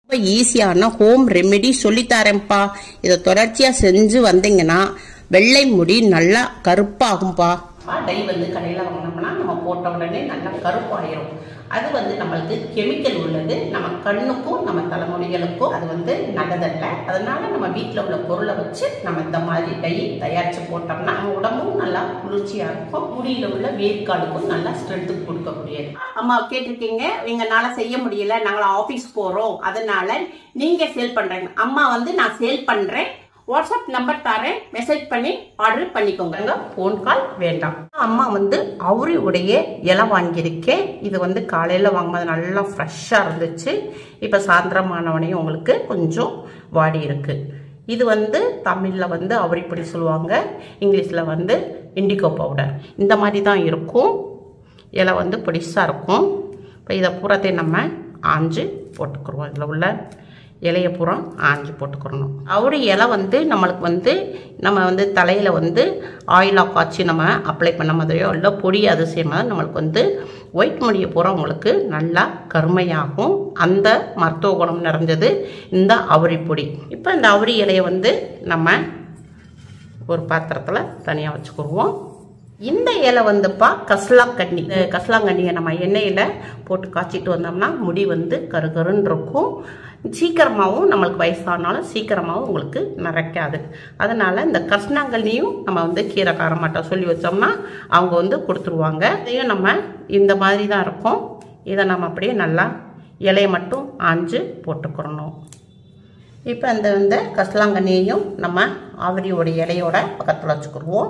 ரொம்ப ஈஸியான home remedy சொல்லித்தரேன்ப்பா. இதை தொடர்ச்சியா செஞ்சு வந்தீங்கன்னா வெள்ளை முடி நல்லா கருப்பாகும்பா. டை வந்து கடையில் வாங்கினோம்னா நம்ம போட்ட உடனே நல்லா கருப்பாயிரும். அது வந்து நம்மளுக்கு கெமிக்கல் உள்ளது. நம்ம கண்ணுக்கும் நம்ம தலைமுடிகளுக்கும் அது வந்து நல்லதல்ல. அதனால நம்ம வீட்டில் உள்ள பொருளை வச்சு நம்ம இந்த மாதிரி டை தயாரிச்சு போட்டோம்னா நம்ம உடம்பும் நல்லா குளிர்ச்சியா இருக்கும். முடியில உள்ள வேர்க்காலுக்கும் நல்லா ஸ்ட்ரென்த்து கொடுக்கக்கூடியது. அம்மா கேட்டிருக்கீங்க, எங்களால செய்ய முடியல, நாங்கள் ஆபீஸ் போறோம், அதனால நீங்க சேல் பண்றீங்க. அம்மா வந்து நான் சேல் பண்றேன், வாட்ஸ்அப் நம்பர் தரேன், மெசேஜ் பண்ணி ஆர்டர் பண்ணிக்கோங்க, போன் கால் வேண்டாம். அம்மா வந்து அவுரி உடைய இலை வாங்கியிருக்கேன். இது வந்து காலையில் வாங்கும்போது நல்லா ஃப்ரெஷ்ஷாக இருந்துச்சு. இப்போ சாயந்தரமானவனையும் உங்களுக்கு கொஞ்சம் வாடி இருக்கு. இது வந்து தமிழில் வந்து அவுரிப்பொடி சொல்லுவாங்க, இங்கிலீஷில் வந்து இண்டிகோ பவுடர். இந்த மாதிரி தான் இருக்கும். இலை வந்து பொடிசாக இருக்கும். இப்போ இதை பூரத்தை நம்ம ஆஞ்சு போட்டுக்குருவோம். இதில் உள்ள இலையை பூரா ஆஞ்சு போட்டுக்கிறணும். அவுரி இலை வந்து நம்மளுக்கு வந்து நம்ம வந்து தலையில் வந்து ஆயிலாக காய்ச்சி நம்ம அப்ளை பண்ண மாதிரியோ இல்லை பொடி அதிசயமாக நம்மளுக்கு வந்து ஒயிட் முடியை பூரா உங்களுக்கு நல்லா கருமையாகும். அந்த மருத்துவ குணம் நிறைஞ்சது இந்த அவுரி பொடி. இப்போ இந்த அவுரி இலையை வந்து நம்ம ஒரு பாத்திரத்தில் தனியாக வச்சுக்கிடுவோம். இந்த இலை வந்துப்பா கசலாங்கண்ணி. கசலாங்கண்ணியை நம்ம எண்ணெயில் போட்டு காய்ச்சிட்டு வந்தோம்னா முடி வந்து கருகருன்னு இருக்கும். சீக்கிரமாகவும் நம்மளுக்கு வயசானாலும் சீக்கிரமாகவும் உங்களுக்கு நிறைக்காது. அதனால இந்த கசலாங்கண்ணியும் நம்ம வந்து கீரை காரமாட்டா சொல்லி வச்சோம்னா அவங்க வந்து கொடுத்துருவாங்க. இதையும் நம்ம இந்த மாதிரி தான் இருக்கும். இதை நம்ம அப்படியே நல்லா இலையை மட்டும் ஆஞ்சு போட்டுக்கிறணும். இப்போ இந்த கசலாங்கண்ணியையும் நம்ம ஆவரியோட இலையோட பக்கத்தில் வச்சுக்கிடுவோம்.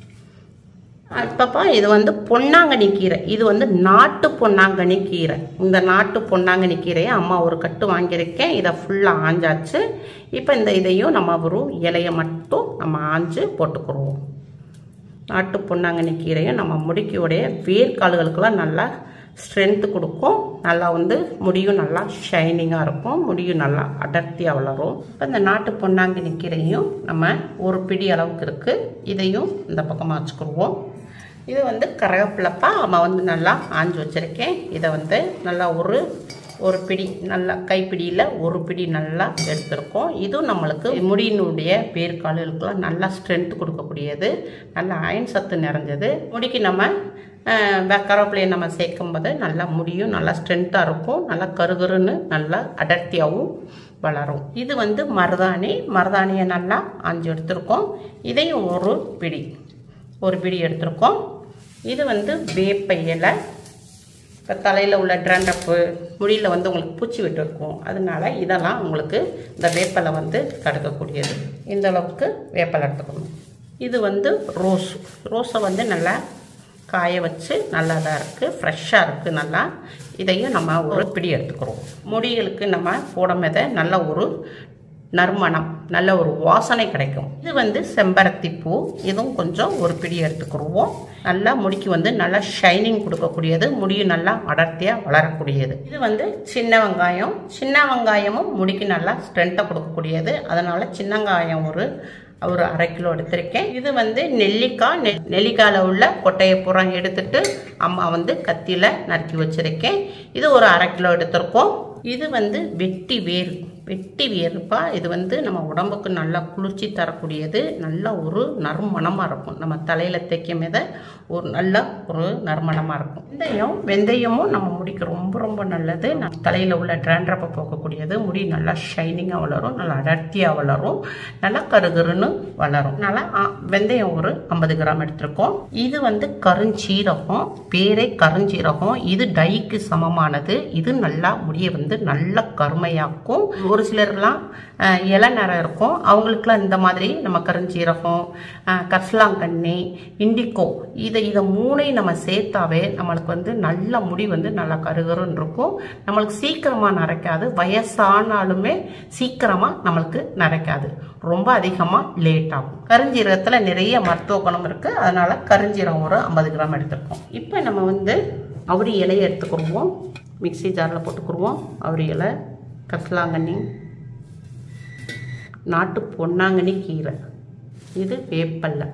இப்பப்பா இது வந்து பொன்னாங்கண்ணி கீரை. இது வந்து நாட்டு பொன்னாங்கண்ணி கீரை. இந்த நாட்டு பொன்னாங்கண்ணி கீரையை அம்மா ஒரு கட்டு வாங்கியிருக்கேன். இதை ஃபுல்லாக ஆஞ்சாச்சு. இப்போ இந்த இதையும் நம்ம ஒரு இலையை மட்டும் நம்ம ஆஞ்சு போட்டுக்கிடுவோம். நாட்டு பொன்னாங்கண்ணி கீரையும் நம்ம முடிக்கையுடைய வேர்க்கால்களுக்கெல்லாம் நல்லா ஸ்ட்ரென்த்து கொடுக்கும். நல்லா வந்து முடியும் நல்லா ஷைனிங்காக இருக்கும். முடியும் நல்லா அடர்த்தியாக வளரும். இப்போ இந்த நாட்டு பொன்னாங்கண்ணி கீரையும் நம்ம ஒரு பிடி அளவுக்கு இருக்குது. இதையும் இந்த பக்கமாக வச்சுக்கிடுவோம். இது வந்து கருவேப்பிலைப்பா அம்மா வந்து நல்லா ஆஞ்சு வச்சுருக்கேன். இதை வந்து நல்லா ஒரு பிடி நல்லா கைப்பிடியில் ஒரு பிடி நல்லா எடுத்துருக்கோம். இதுவும் நம்மளுக்கு முடியினுடைய வேர்க்கால்களுக்கெல்லாம் நல்லா ஸ்ட்ரென்த் கொடுக்கக்கூடியது. நல்லா அயன் சத்து நிறைஞ்சது. முடிக்கு நம்ம கருவேப்பிலையை நம்ம சேர்க்கும் போது நல்லா முடியும் நல்லா ஸ்ட்ரென்த்தாக இருக்கும். நல்லா கருகருன்னு நல்லா அடர்த்தியாகவும் வளரும். இது வந்து மருதாணியை நல்லா ஆஞ்சு எடுத்துருக்கோம். இதையும் ஒரு பிடி எடுத்துருக்கோம். இது வந்து வேப்ப இலை. இப்போ தலையில் உள்ள ட்ரண்டப்பு முடியில் வந்து உங்களுக்கு பூச்சி விட்டு இருக்கும். அதனால இதெல்லாம் உங்களுக்கு இந்த வேப்பலை வந்து தடுக்கக்கூடியது. இந்த அளவுக்கு வேப்பலை எடுத்துக்கணும். இது வந்து ரோஸை வந்து நல்லா காய வச்சு நல்லா தான் இருக்குது, ஃப்ரெஷ்ஷாக இருக்குது நல்லா. இதையும் நம்ம ஒரு பிடி எடுத்துக்கிறோம். முடிகளுக்கு நம்ம போடும்போது நல்ல ஒரு நறுமணம், நல்ல ஒரு வாசனை கிடைக்கும். இது வந்து செம்பருத்தி பூ. இதுவும் கொஞ்சம் ஒரு பிடி எடுத்துக்கிடுவோம். நல்லா முடிக்கு வந்து நல்லா ஷைனிங் கொடுக்கக்கூடியது. முடியும் நல்லா அடர்த்தியாக வளரக்கூடியது. இது வந்து சின்ன வெங்காயமும் முடிக்கு நல்லா ஸ்ட்ரென்த்தை கொடுக்கக்கூடியது. அதனால சின்ன வெங்காயம் ஒரு 1/2 கிலோ எடுத்திருக்கேன். இது வந்து நெல்லிக்காயில் உள்ள கொட்டையை பூரா எடுத்துட்டு அம்மா வந்து கத்தியில் நறுக்கி வச்சிருக்கேன். இது ஒரு 1/2 கிலோ எடுத்திருக்கோம். இது வந்து வெட்டி வேர்ப்பா. இது வந்து நம்ம உடம்புக்கு நல்லா குளிர்ச்சி தரக்கூடியது. நல்ல ஒரு நறுமணமாக இருக்கும். நம்ம தலையில் தைக்கும் போது ஒரு நல்ல ஒரு நறுமணமாக இருக்கும். வெந்தயமும் நம்ம முடிக்கு ரொம்ப ரொம்ப நல்லது. நம்ம தலையில் உள்ள ட்ராண்ட்ரப்பை போக்கக்கூடியது. முடி நல்லா ஷைனிங்காக வளரும், நல்லா அடர்த்தியாக வளரும், நல்லா கருகருன்னு வளரும். நல்லா வெந்தயம் ஒரு 50 கிராம் எடுத்திருக்கோம். இது வந்து கருஞ்சீரகம், பேரே கருஞ்சீரகம். இது டைக்கு சமமானது. இது நல்லா முடியை வந்து நல்லா கருமையாக்கும். ஒரு சிலர்லாம் இலை நிறம் இருக்கும், அவங்களுக்குலாம் இந்த மாதிரி நம்ம கருஞ்சீரகம், கசலாங்கண்ணி, இண்டிகோ இதை 3ஐயும் நம்ம சேர்த்தாவே நம்மளுக்கு வந்து நல்ல முடி வந்து நல்லா கருகருன்னு இருக்கும். நம்மளுக்கு சீக்கிரமாக நரைக்காது. வயசானாலுமே சீக்கிரமாக நம்மளுக்கு நரைக்காது. ரொம்ப அதிகமாக லேட் ஆகும். கருஞ்சீரகத்தில் நிறைய மருத்துவ குணம் இருக்குது. அதனால கருஞ்சீரகம் ஒரு 50 கிராம் எடுத்துருக்கோம். இப்போ நம்ம வந்து அவுரி இலையை எடுத்துக்கிடுவோம். மிக்சி ஜாரில் போட்டுக்கிடுவோம். அவுரி இலை, கசலாங்கண்ணி, நாட்டு பொன்னாங்கண்ணி கீரை, இது வேப்பல்லை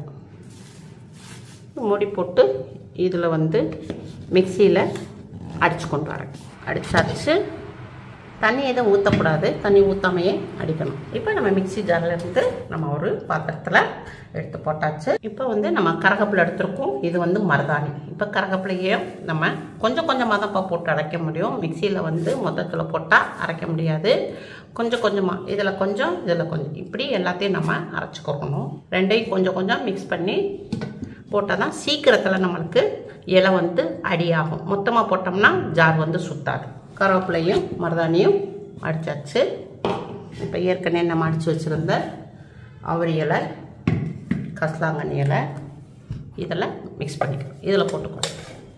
மூடி போட்டு இதில் வந்து மிக்சியில் அடித்து கொண்டு வரேன். அடிச்சு தண்ணி எதுவும் ஊற்றக்கூடாது, தண்ணி ஊற்றாமையே அடிக்கணும். இப்போ நம்ம மிக்ஸி ஜாரில் இருந்து நம்ம ஒரு பாத்திரத்தில் எடுத்து போட்டாச்சு. இப்போ வந்து நம்ம கரகப்பில் எடுத்துருக்கோம். இது வந்து மருதாணி. இப்போ கரகப்பிலையும் நம்ம கொஞ்சம் கொஞ்சமாக தான் போட்டு அரைக்க முடியும். மிக்சியில் வந்து மொத்தத்தில் போட்டால் அரைக்க முடியாது. கொஞ்சம் கொஞ்சமாக இதில் கொஞ்சம் இதில் கொஞ்சம் இப்படி எல்லாத்தையும் நம்ம அரைச்சிக்கணும். ரெண்டையும் கொஞ்சம் கொஞ்சம் மிக்ஸ் பண்ணி போட்டால் தான் சீக்கிரத்தில் நம்மளுக்கு இலை வந்து அடியாகும். மொத்தமாக போட்டோம்னா ஜார் வந்து சுத்தாது. கருவேப்பிலையும் மருதாணியும் அடித்தாச்சு. இப்போ ஏற்கனவே நம்ம அடித்து வச்சுருந்த அவரி இலை, கசலாங்கண்ணி இலை இதில் மிக்ஸ் பண்ணிக்கணும். இதில் போட்டுக்கணும்.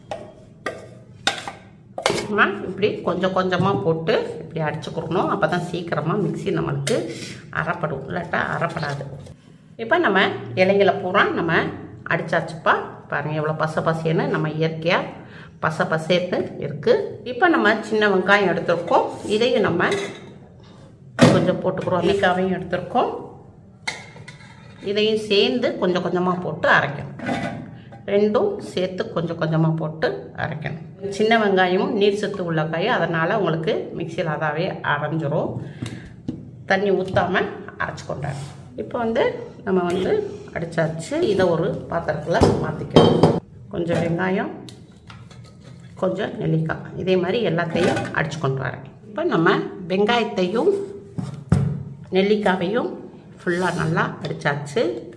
இப்படி கொஞ்சம் கொஞ்சமாக போட்டு இப்படி அடிச்சுக்கணும். அப்போ தான் சீக்கிரமாக மிக்ஸி நம்மளுக்கு அரைப்படும், இல்லாட்டா அரைப்படாது. இப்போ நம்ம இலைகளை பூரா நம்ம அடித்தாச்சுப்பா. பாருங்கள் எவ்வளோ பசை பசேன்னு நம்ம இயற்கையாக பசை பசேன்னு இருக்குது. இப்போ நம்ம சின்ன வெங்காயம் எடுத்துருக்கோம். இதையும் நம்ம கொஞ்சம் போட்டுக்கிறோம். நெல்லிக்காவையும் எடுத்துருக்கோம். இதையும் சேர்ந்து கொஞ்சம் கொஞ்சமாக போட்டு அரைக்கணும். ரெண்டும் சேர்த்து கொஞ்சம் கொஞ்சமாக போட்டு அரைக்கணும். சின்ன வெங்காயமும் நீர் சத்து உள்ள காய், அதனால் உங்களுக்கு மிக்சியில் அதாவே அரைஞ்சிரும். தண்ணி ஊற்றாமல் அரைச்சி கொண்டாரு. இப்போ வந்து நம்ம வந்து அடித்தாச்சு. இதை ஒரு பாத்திரத்தில் மாற்றிக்கணும். கொஞ்சம் வெங்காயம், கொஞ்சம் நெல்லிக்காய், இதே மாதிரி எல்லாத்தையும் அடிச்சு கொண்டு வரேன். இப்போ நம்ம வெங்காயத்தையும் நெல்லிக்காவையும் ஃபுல்லாக நல்லா அடித்தாச்சு.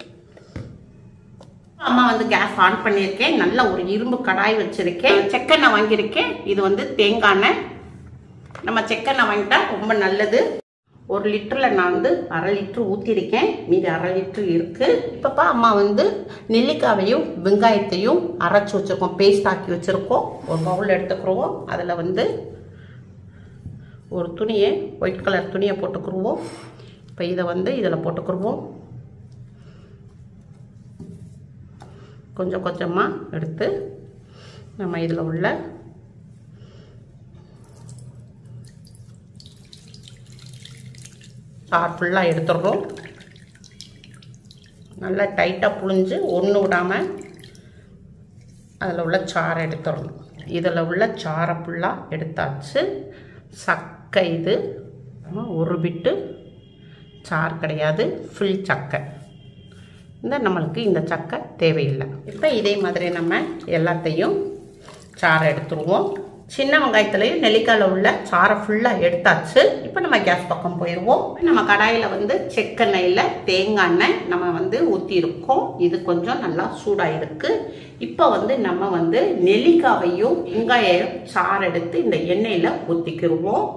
அம்மா வந்து கேஸ் ஆன் பண்ணியிருக்கேன். நல்ல ஒரு இரும்பு கடாய் வச்சுருக்கேன். செக்கெண்ணெய் வாங்கியிருக்கேன். இது வந்து தேங்காய் எண்ணெய். நம்ம செக்கெண்ணெய் வாங்கிட்டா ரொம்ப நல்லது. 1 லிட்டரில் நான் வந்து 1/2 லிட்டர் ஊற்றிருக்கேன். மீதி 1/2 லிட்டர் இருக்குது. இப்போப்பா அம்மா வந்து நெல்லிக்காவையும் வெங்காயத்தையும் அரைச்சி வச்சுருக்கோம், பேஸ்ட் ஆக்கி வச்சுருக்கோம். ஒரு பவுல் எடுத்துக்கிறோம். அதில் வந்து ஒரு துணியை, ஒயிட் கலர் துணியை போட்டுக்கிடுவோம். இப்போ இதை வந்து இதில் போட்டுக்கிடுவோம். கொஞ்சம் கொஞ்சமாக எடுத்து நம்ம இதில் உள்ள சார் ஃபுல்லாக எடுத்துடுறோம். நல்லா டைட்டாக புழிஞ்சு ஒன்று விடாமல் அதில் உள்ள சாறை எடுத்துடணும். இதில் உள்ள சாறை ஃபுல்லாக எடுத்தாச்சு. சக்கை இது ஒரு பிட்டு சார் கிடையாது, ஃபுல் சக்கை. நம்மளுக்கு இந்த சக்கை தேவையில்லை. இப்போ இதே மாதிரி நம்ம எல்லாத்தையும் சாறை எடுத்துருவோம். சின்ன வெங்காயத்துலையும் நெல்லிக்காயில் உள்ள சாறை ஃபுல்லாக எடுத்தாச்சு. இப்போ நம்ம கேஸ் பக்கம் போயிடுவோம். நம்ம கடாயில் வந்து செக்கெண்ணெயில் தேங்காய் எண்ணெய் நம்ம வந்து ஊற்றிருக்கோம். இது கொஞ்சம் நல்லா சூடாக இருக்குது. இப்போ வந்து நம்ம வந்து நெல்லிக்காவையும் வெங்காயம் சாறு எடுத்து இந்த எண்ணெயில் ஊற்றிக்கிடுவோம்.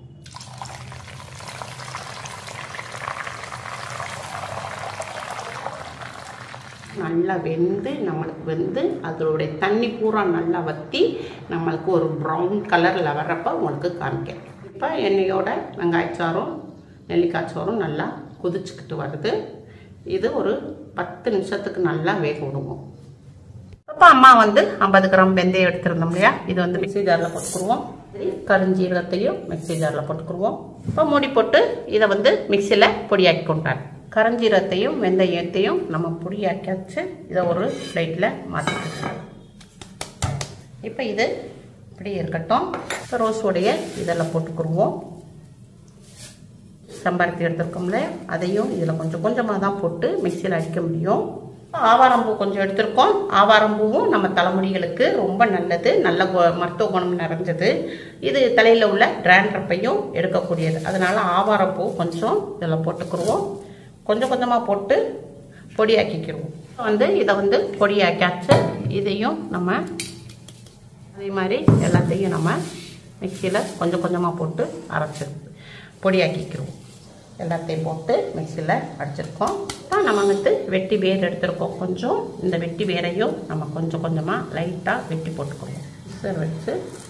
நல்லா வெந்து நம்மளுக்கு வந்து அதோடைய தண்ணி பூரா நல்லா வற்றி நம்மளுக்கு ஒரு ப்ரௌன் கலரில் வர்றப்போ உங்களுக்கு காமிக்கிறேன். இப்போ எண்ணெயோட வெங்காயச்சாரும் நெல்லிக்காய்ச்சாரும் நல்லா கொதிச்சுக்கிட்டு வருது. இது ஒரு 10 நிமிஷத்துக்கு நல்லா வேக விடுவோம். இப்போ அம்மா வந்து 50 கிராம் வெந்தயம் எடுத்துருந்தோம் இல்லையா, இது வந்து மிக்ஸி ஜாரில் போட்டுக்குருவோம். கருஞ்சீரகத்தையும் மிக்ஸி ஜாரில் போட்டுக்குருவோம். இப்போ மூடி போட்டு இதை வந்து மிக்சியில் பொடியாக்கி கொண்டாரு. கரஞ்சீரகத்தையும் வெந்தயத்தையும் நம்ம பொடியாக்கியாச்சு. இதை ஒரு பிளேட்டில் மாற்றிக்கலாம். இப்போ இது இப்படி இருக்கட்டும். இப்போ ரோஸோடைய இதெல்லாம் போட்டுக்குருவோம். செம்பருத்தி எடுத்துருக்கோம்ல, அதையும் இதில் கொஞ்சம் கொஞ்சமாக தான் போட்டு மிக்சியில் அடிக்க முடியும். ஆவாரம்பூ கொஞ்சம் எடுத்துருக்கோம். ஆவாரம்பூவும் நம்ம தலைமுடிகளுக்கு ரொம்ப நல்லது, நல்ல மருத்துவ குணம் நிறைஞ்சது. இது தலையில் உள்ள டிராண்ட்ரப்பையும் எடுக்கக்கூடியது. அதனால் ஆவாரம்பூ கொஞ்சம் இதில் போட்டுக்குருவோம். கொஞ்சம் கொஞ்சமாக போட்டு பொடியாக்கிக்கிடுவோம். வந்து இதை வந்து பொடியாக்காச்சு. இதையும் நம்ம அதே மாதிரி எல்லாத்தையும் நம்ம மிக்சியில் கொஞ்சம் கொஞ்சமாக போட்டு அரைச்சி பொடியாக்கிக்கிடுவோம். எல்லாத்தையும் போட்டு மிக்சியில் அடிச்சிருக்கோம். இப்போ நம்ம வந்து வெட்டி வேர் எடுத்துருக்கோம். கொஞ்சம் இந்த வெட்டி வேரையும் நம்ம கொஞ்சம் கொஞ்சமாக லைட்டாக வெட்டி போட்டுக்கணும். மிக்சர் வச்சு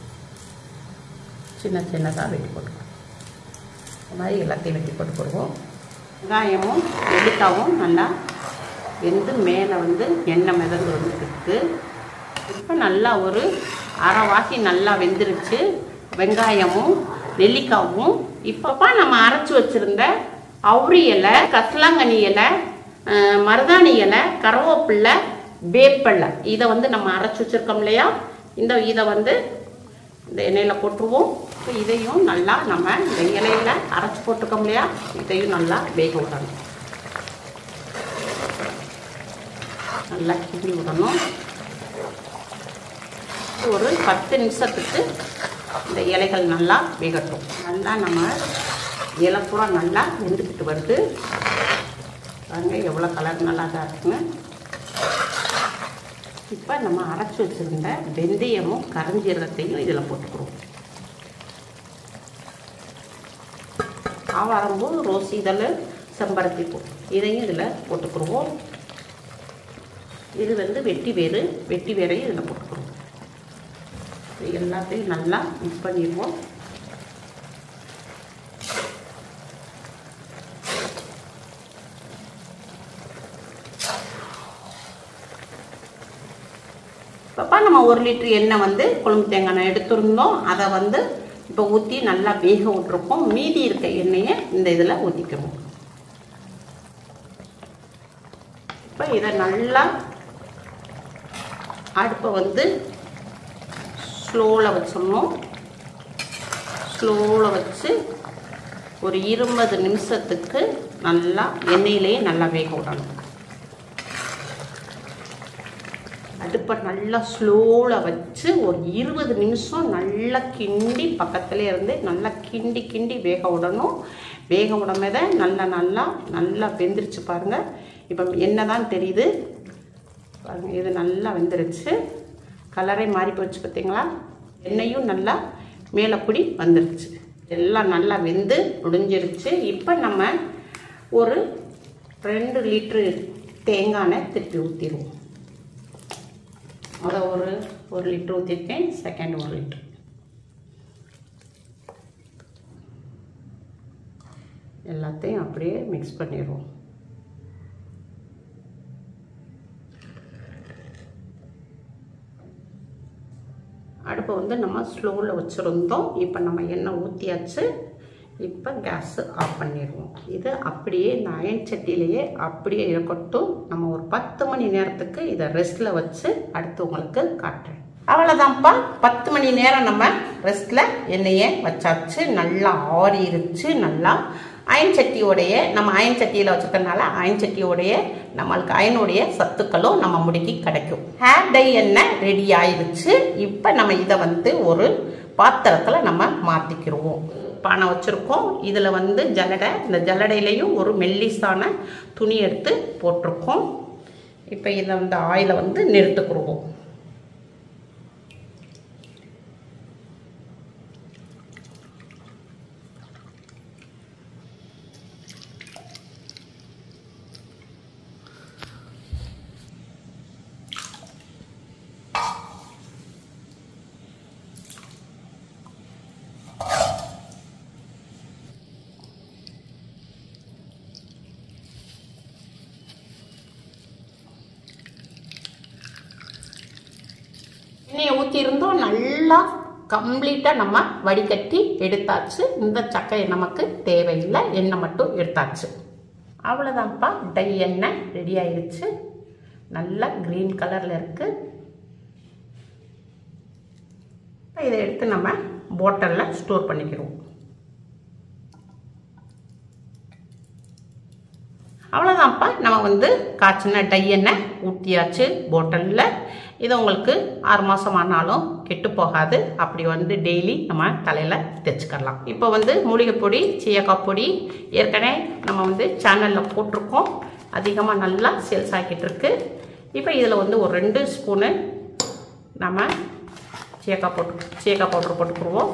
சின்ன சின்னதாக வெட்டி போட்டுக்கணும். இந்த மாதிரி எல்லாத்தையும் வெட்டி போட்டுக்கிடுவோம். வெங்காயமும் நெல்லிக்காவும் நல்லா வெந்து மேலே வந்து எண்ணெய் மிதந்து வந்துருக்கு. இப்போ நல்லா ஒரு அரைவாசி நல்லா வெந்துருச்சு வெங்காயமும் நெல்லிக்காவும். இப்போப்பா நம்ம அரைச்சி வச்சுருந்த அவுரி இலை, கசலாங்கண்ணி இலை, மருதாணி இலை, கருவேப்பிலை, வேப்பிலை, இதை வந்து நம்ம அரைச்சி வச்சுருக்கோம் இல்லையா, இதை வந்து இந்த எண்ணெயில் போட்டுருவோம். இப்போ இதையும் நல்லா நம்ம இந்த இலையில அரைச்சி போட்டுக்கோம் இல்லையா, இதையும் நல்லா வேக விடணும். நல்லா கிண்டி விடணும். ஒரு 10 நிமிஷத்துக்கு இந்த இலைகள் நல்லா வேகட்டும். நல்லா நம்ம இலை பூரா நல்லா வெந்துக்கிட்டு வருது பாருங்க, எவ்வளோ கலர் நல்லா தான் இருக்குங்க. இப்போ நம்ம அரைச்சி வச்சுருந்த வெந்தயமும் கருஞ்சீரகத்தையும் இதில் போட்டுக்கிறோம். ஆவாரம்பூ, ரோஸ் இதழ், செம்பருத்தி பூ இதையும் இதில் போட்டுக்கிடுவோம். இது வந்து வெட்டி வேரையும் இதில் போட்டுக்கிறோம். எல்லாத்தையும் நல்லா மிக்ஸ் பண்ணிடுவோம். இப்போ நம்ம 1 லிட்டர் எண்ணெய் வந்து கொழும்பு தேங்காய் எண்ணெய் எடுத்துருந்தோம். அதை வந்து இப்போ ஊற்றி நல்லா வேக விட்டுருப்போம். மீதி இருக்க எண்ணெயை இந்த இதில் ஊற்றிக்கிறோம். இப்போ இதை நல்லா அடுப்பை வந்து ஸ்லோவில் வச்சிடணும். ஸ்லோவில் வச்சு ஒரு 20 நிமிஷத்துக்கு நல்லா எண்ணெயிலேயே நல்லா வேக விடணும். அடுப்பை நல்லா ஸ்லோவில் வச்சு ஒரு 20 நிமிஷம் நல்லா கிண்டி பக்கத்துலேயே இருந்து நல்லா கிண்டி வேக விடணும். வேக விடமே நல்லா வெந்துருச்சு பாருங்கள். இப்போ எண்ணெய் தான் தெரியுது பாருங்கள், இது நல்லா வெந்துருச்சு. கலரே மாறி போச்சு பார்த்தீங்களா. எண்ணெயும் நல்லா மேலப்படி வந்துருச்சு. எல்லாம் நல்லா வெந்து முடிஞ்சிருச்சு. இப்போ நம்ம ஒரு 2 லிட்டரு தேங்காய் எண்ணெய் திருப்பி ஊற்றிடுவோம். அதை ஒரு லிட்டர் ஊற்றிருக்கேன். Second 1 litre. எல்லாத்தையும் அப்படியே மிக்ஸ் பண்ணிடுவோம். அடுப்பை வந்து நம்ம ஸ்லோவில் வச்சுருந்தோம். இப்போ நம்ம எண்ணெய் ஊற்றியாச்சு. இப்போ கேஸு ஆஃப் பண்ணிடுவோம். இது அப்படியே இந்த அயன் சட்டியிலேயே அப்படியே இருக்கட்டும். நம்ம ஒரு 10 மணி நேரத்துக்கு இதை ரெஸ்ட்டில் வச்சு அடுத்து உங்களுக்கு காட்டுறேன். அவ்வளோதான்ப்பா, 10 மணி நேரம் நம்ம ரெஸ்ட்டில் எண்ணெயை வச்சாச்சு. நல்லா ஆறிடுச்சு. நல்லா அயன் சட்டியோடைய நம்ம அயன் சட்டியில் வச்சுக்கிறதுனால அயன் சட்டியோடைய நம்மளுக்கு அயனுடைய சத்துக்களும் நம்ம முடிக்கு கிடைக்கும். ஹேர் டை எண்ணெய் ரெடி ஆயிடுச்சு. இப்போ நம்ம இதை வந்து ஒரு பாத்திரத்தில் நம்ம மாற்றிக்கிடுவோம். பானை வச்சுருக்கோம். இதில் வந்து ஜல்லடை, இந்த ஜல்லடையிலையும் ஒரு மெல்லிசான துணி எடுத்து போட்டிருக்கோம். இப்போ இதை வந்து ஆயிலை வந்து நிறுத்துக்கிடுவோம். எண்ணெயை ஊற்றிருந்தோம். நல்லா கம்ப்ளீட்டாக நம்ம வடிகட்டி எடுத்தாச்சு. இந்த சக்கையை நமக்கு தேவையில்லை, எண்ணெய் மட்டும் எடுத்தாச்சு. அவ்வளோதான்ப்பா, டை எண்ணெய் ரெடி ஆயிடுச்சு. நல்லா க்ரீன் கலரில் இருக்குது. இதை எடுத்து நம்ம பாட்டிலில் ஸ்டோர் பண்ணிக்கிறோம். அவ்வளோதான்ப்பா, நம்ம வந்து காய்ச்சின டை எண்ணெய் ஊற்றியாச்சு பாட்டிலில். இது உங்களுக்கு 6 மாதம் ஆனாலும் கெட்டு போகாது. அப்படி வந்து டெய்லி நம்ம தலையில் தேய்ச்சிக்கலாம். இப்போ வந்து மூலிகை பொடி, சீயக்காய் பொடி ஏற்கனவே நம்ம வந்து சேனலில் போட்டிருக்கோம். அதிகமாக நல்லா சேல்ஸ் ஆகிட்டு இருக்கு. இப்போ இதில் வந்து ஒரு 2 ஸ்பூனு நம்ம சீயக்காய் பவுடர் போட்டுக்குருவோம்.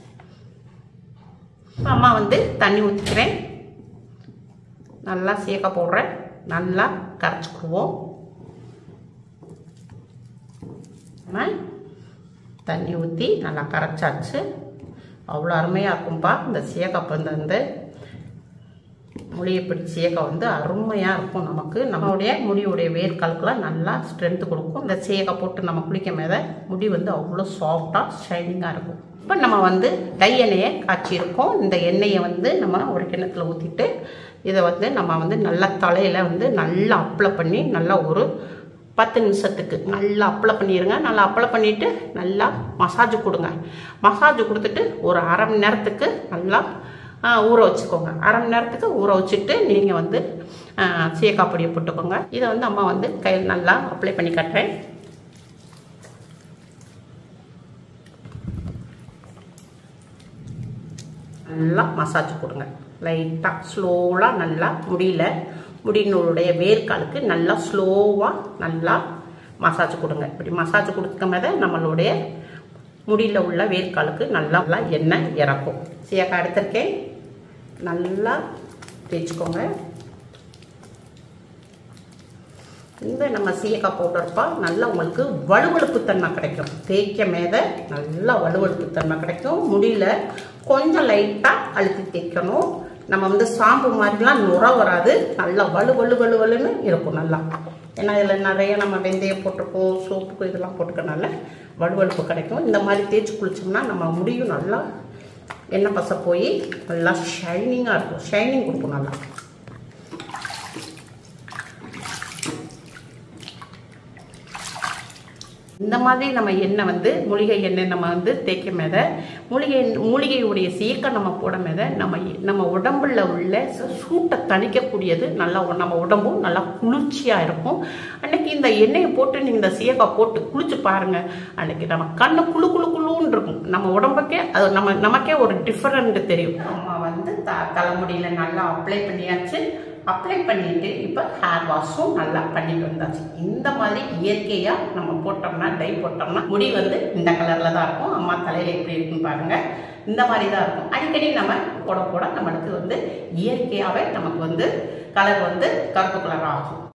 அம்மா வந்து தண்ணி ஊற்றிக்கிறேன். நல்லா சீயக்காய் பவுடரை நல்லா கரைச்சிக்குருவோம். தண்ணி ஊற்றி நல்லா கரைச்சாச்சு. அவ்வளோ அருமையாக இருக்கும்பா இந்த சீயக்காய். வந்து முடியப்படி சீயக்காய் வந்து அருமையாக இருக்கும். நமக்கு நம்மளுடைய முடியுடைய வேர்க்காலுக்கெல்லாம் நல்லா ஸ்ட்ரென்த்து கொடுக்கும். இந்த சீயக்காய் போட்டு நம்ம குளிக்கும் போது முடி வந்து அவ்வளோ சாஃப்டாக ஷைனிங்காக இருக்கும். இப்போ நம்ம வந்து டை எண்ணெயை காய்ச்சிருக்கோம். இந்த எண்ணெயை வந்து நம்ம ஒரு கிணத்துல ஊற்றிட்டு இதை வந்து நம்ம வந்து நல்லா தலையில் வந்து நல்லா அப்ளை பண்ணி நல்லா ஒரு 10 நிமிஷத்துக்கு நல்லா அப்ளை பண்ணிடுங்க. நல்லா அப்ளை பண்ணிவிட்டு நல்லா மசாஜ் கொடுங்க. மசாஜ் கொடுத்துட்டு ஒரு அரை மணி நேரத்துக்கு நல்லா ஊற வச்சுக்கோங்க. அரை மணி நேரத்துக்கு ஊற வச்சுட்டு நீங்கள் வந்து சீயக்காய் பொடியை போட்டுக்கோங்க. இதை வந்து அம்மா வந்து கையில் நல்லா அப்ளை பண்ணி காட்டுறேன். நல்லா மசாஜ் கொடுங்க. லைட்டாக ஸ்லோவாக நல்லா முடியினுடைய வேர்க்காலுக்கு நல்லா ஸ்லோவாக நல்லா மசாஜ் கொடுங்க. இப்படி மசாஜ் கொடுக்கும் போது நம்மளுடைய முடியில் உள்ள வேர்க்காலுக்கு நல்லா எண்ணெய் இறக்கும். சீயக்காய் எடுத்திருக்கேன், நல்லா தேய்ச்சிக்கோங்க. இந்த நம்ம சீயக்காய் பவுடர்ப்பா நல்லா உங்களுக்கு வலுவழுப்பு தன்மை கிடைக்கும். தேய்க்க மேத நல்லா வலுவழுப்பு தன்மை கிடைக்கும். முடியல கொஞ்சம் லைட்டாக அழுத்தி தேய்க்கணும். நம்ம வந்து சாம்பு மாதிரிலாம் நுர வராது, நல்லா வலுவலுன்னு இருக்கும் நல்லா. ஏன்னா இதில் நிறைய நம்ம வெந்தயம் போட்டிருக்கோம், சோப்புக்கு இதெல்லாம் போட்டுக்கனால வலுவழுப்பு கிடைக்கும். இந்த மாதிரி தேய்ச்சி குளிச்சோம்னா நம்ம முடியும் நல்லா எண்ணெய் பசை போய் நல்லா ஷைனிங்காக இருக்கும். ஷைனிங் கொடுக்கும் நல்லா. இந்த மாதிரி நம்ம எண்ணெய் வந்து மூலிகை எண்ணெய் நம்ம வந்து தேய்க்க மேத மூலிகையுடைய சீயக்காய் நம்ம போட மேத நம்ம உடம்புல உள்ள சூட்டை தணிக்கக்கூடியது. நல்லா நம்ம உடம்பும் நல்லா குளிர்ச்சியாக இருக்கும். அன்னைக்கு இந்த எண்ணெயை போட்டு நீங்கள் இந்த சீயக்காய் போட்டு குளிச்சு பாருங்க. அன்னைக்கு நம்ம கண்ணு குளுன்னு இருக்கும். நம்ம உடம்புக்கே அது நமக்கே ஒரு டிஃபரெண்ட் தெரியும். நம்ம வந்து தலைமுடியில் நல்லா அப்ளை பண்ணியாச்சு. அப்ளை பண்ணிட்டு இப்போ ஹேர் வாஷும் நல்லா பண்ணிட்டு வந்தாச்சு. இந்த மாதிரி இயற்கையாக நம்ம போட்டோம்னா டை போட்டோம்னா முடி வந்து இந்த கலரில் தான் இருக்கும். அம்மா தலையில் எப்படி இருக்குன்னு பாருங்க. இந்த மாதிரி தான் இருக்கும். அடிக்கடி நம்ம போட நம்மளுக்கு வந்து இயற்கையாகவே நமக்கு வந்து கலர் வந்து கருப்பு கலர் ஆகும்.